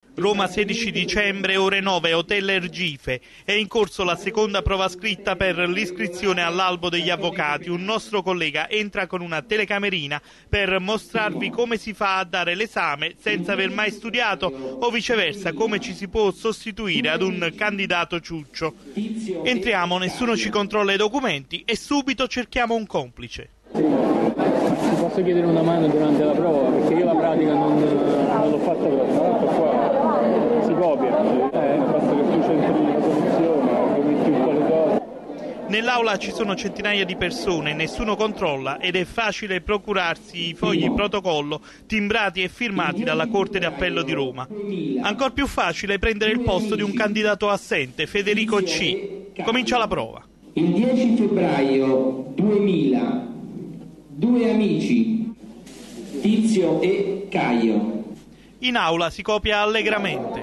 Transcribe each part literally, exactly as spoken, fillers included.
Roma sedici dicembre, ore nove, Hotel Ergife. È in corso la seconda prova scritta per l'iscrizione all'albo degli avvocati. Un nostro collega entra con una telecamerina per mostrarvi come si fa a dare l'esame senza aver mai studiato o viceversa come ci si può sostituire ad un candidato ciuccio. Entriamo, nessuno ci controlla i documenti e subito cerchiamo un complice. Ti posso chiedere una mano durante la prova? Perché io la pratica non, non l'ho fatta proprio, qua si copia, eh, basta che tu centri la soluzione, che metti un po' le cose. Nell'aula ci sono centinaia di persone, nessuno controlla ed è facile procurarsi i fogli protocollo timbrati e firmati dalla Corte d'Appello di Roma. Ancor più facile prendere il posto di un candidato assente, Federico C. Comincia la prova. Il dieci febbraio duemila, due amici, Tizio e Caio. In aula si copia allegramente.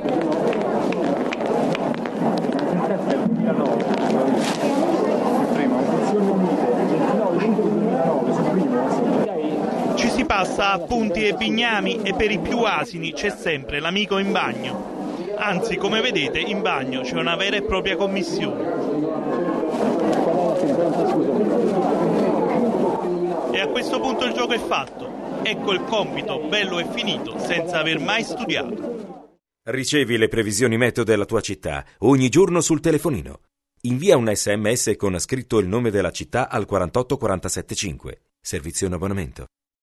Ci si passa a punti e bignami e per i più asini c'è sempre l'amico in bagno. Anzi, come vedete, in bagno c'è una vera e propria commissione. E a questo punto il gioco è fatto. Ecco il compito, bello e finito, senza aver mai studiato. Ricevi le previsioni meteo della tua città ogni giorno sul telefonino. Invia un esse emme esse con scritto il nome della città al quattro otto quattro sette cinque. Servizio in abbonamento.